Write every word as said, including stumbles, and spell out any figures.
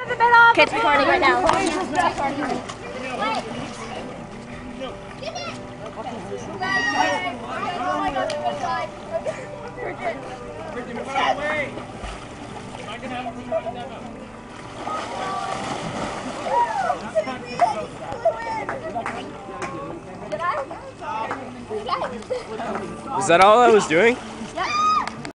Okay, it's recording right now. Is that all I was doing?